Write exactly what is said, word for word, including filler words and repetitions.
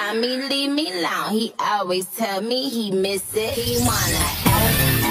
time he leave me alone, he always tell me he miss it. He wanna F